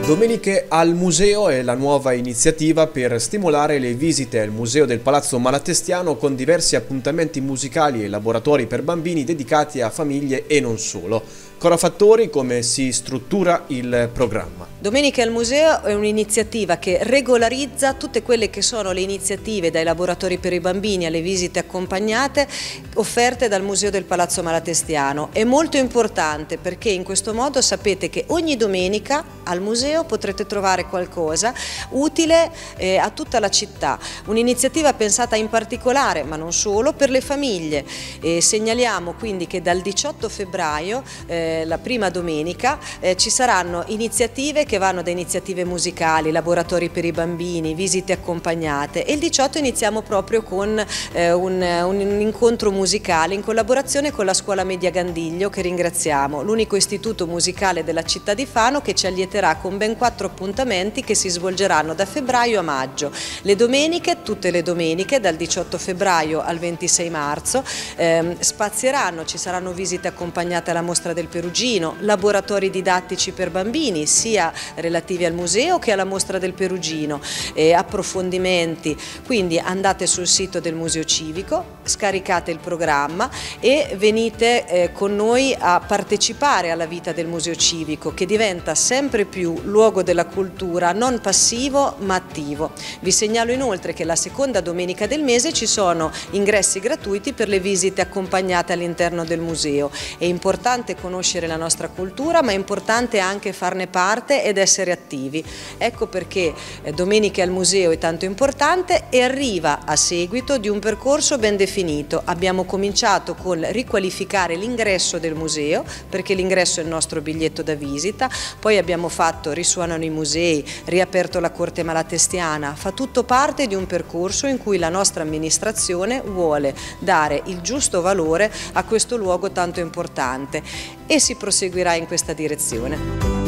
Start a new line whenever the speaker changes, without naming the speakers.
Domeniche al Museo è la nuova iniziativa per stimolare le visite al Museo del Palazzo Malatestiano con diversi appuntamenti musicali e laboratori per bambini dedicati a famiglie e non solo. Cora Fattori, come si struttura il programma?
Domeniche al Museo è un'iniziativa che regolarizza tutte quelle che sono le iniziative dai laboratori per i bambini alle visite accompagnate offerte dal Museo del Palazzo Malatestiano. È molto importante perché in questo modo sapete che ogni domenica al museo potrete trovare qualcosa utile a tutta la città. Un'iniziativa pensata in particolare, ma non solo, per le famiglie. Segnaliamo quindi che dal 18 febbraio, la prima domenica, ci saranno iniziative che vanno da iniziative musicali, laboratori per i bambini, visite accompagnate, e il 18 iniziamo proprio con un incontro musicale in collaborazione con la Scuola Media Gandiglio, che ringraziamo, l'unico istituto musicale della città di Fano, che ci allieterà con ben 4 appuntamenti che si svolgeranno da febbraio a maggio. Le domeniche, tutte le domeniche, dal 18 febbraio al 26 marzo, spazieranno, ci saranno visite accompagnate alla mostra del Perugino, laboratori didattici per bambini, sia relativi al museo che alla mostra del Perugino, approfondimenti. Quindi andate sul sito del Museo Civico, scaricate il programma e venite con noi a partecipare alla vita del Museo Civico, che diventa sempre più luogo della cultura, non passivo ma attivo. Vi segnalo inoltre che la seconda domenica del mese ci sono ingressi gratuiti per le visite accompagnate all'interno del museo. È importante conoscere la nostra cultura, ma è importante anche farne parte ed essere attivi. Ecco perché Domeniche al Museo è tanto importante e arriva a seguito di un percorso ben definito. Abbiamo cominciato con riqualificare l'ingresso del museo, perché l'ingresso è il nostro biglietto da visita, poi abbiamo fatto Risuonano i musei, riaperto la Corte Malatestiana. Fa tutto parte di un percorso in cui la nostra amministrazione vuole dare il giusto valore a questo luogo tanto importante e si proseguirà in questa direzione.